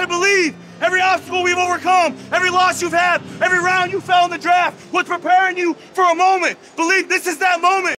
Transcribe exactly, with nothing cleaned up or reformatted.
believe every obstacle we've overcome, every loss you've had, every round you fell in the draft was preparing you for a moment. Believe this is that moment.